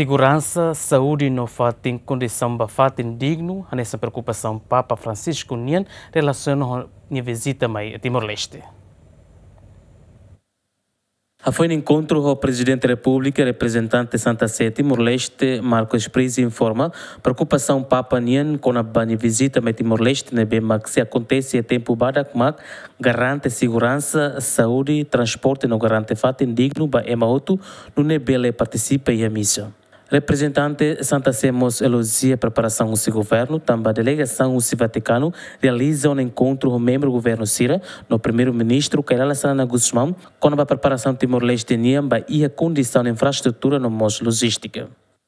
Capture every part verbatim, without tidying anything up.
Segurança, saúde no fatem condição bafatem digno, nessa preocupação Papa Francisco Nian relaciona a visita mai a Timor-Leste. Foi no encontro o Presidente da República, representante de Santa Sé Timor-Leste, Marcos Pris, informa preocupação Papa Nian com a banha visita a Timor-Leste, né, bem, que se acontece a tempo badak, mas garante segurança, saúde, transporte, não garante fato indigno, ba emaoto, não é bela participa e a missa. Representante Santa Sé Mos elogia a preparação do governo, também a delegação do Vaticano realiza um encontro com o membro do governo Sira, no primeiro-ministro Kairala Sana Guzmão, com a preparação Timor-Leste e a condição de infraestrutura no Mos logística.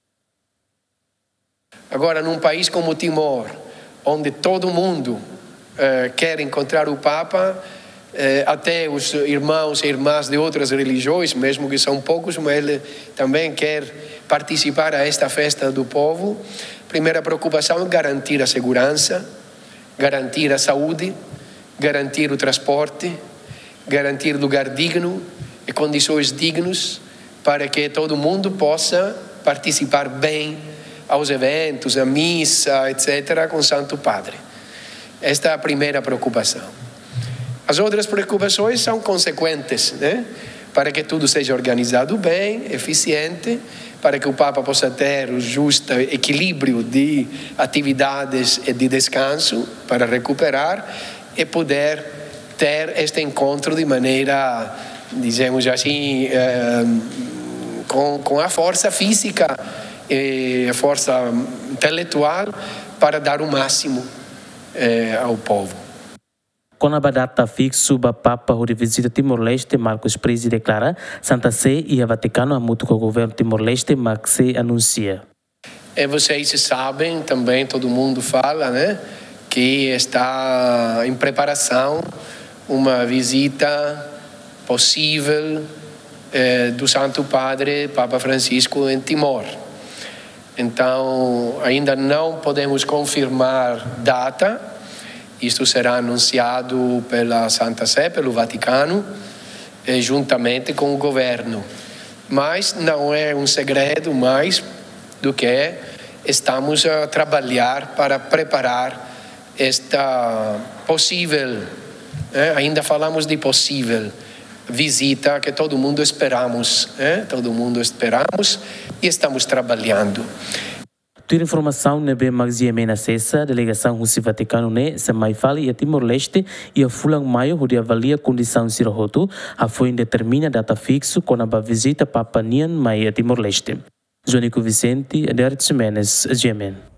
Agora, num país como Timor, onde todo mundo uh, quer encontrar o Papa, uh, até os irmãos e irmãs de outras religiões, mesmo que são poucos, mas ele também quer participar a esta festa do povo. Primeira preocupação é garantir a segurança, garantir a saúde, garantir o transporte, garantir lugar digno e condições dignas para que todo mundo possa participar bem aos eventos, à missa, etcétera, com o Santo Padre. Esta é a primeira preocupação. As outras preocupações são consequentes, né? Para que tudo seja organizado bem, eficiente, para que o Papa possa ter o justo equilíbrio de atividades e de descanso para recuperar e poder ter este encontro de maneira, dizemos assim, eh, com, com a força física e a força intelectual para dar o máximo eh, ao povo. Com a data fixa da Papa de visita Timor-Leste, Marcos Pris declara Santa Sé e a Vaticano a muito com o governo Timor-Leste, mas se anuncia. E vocês sabem, também todo mundo fala, né, que está em preparação uma visita possível eh, do Santo Padre Papa Francisco em Timor. Então, ainda não podemos confirmar data. Isto será anunciado pela Santa Sé, pelo Vaticano, eh, juntamente com o governo. Mas não é um segredo mais do que estamos a trabalhar para preparar esta possível, eh, ainda falamos de possível visita que todo mundo esperamos, eh, todo mundo esperamos e estamos trabalhando. Ter informação na bem mais acessa a delegação do Vaticano ne se mai fali a Timor-Leste e a fulang maio onde avalia a condição sirahoto a foi determina data fixo com a visita Papa Nian mai a Timor-Leste. Jônico Vicente, Ederit Jimenez, G M N.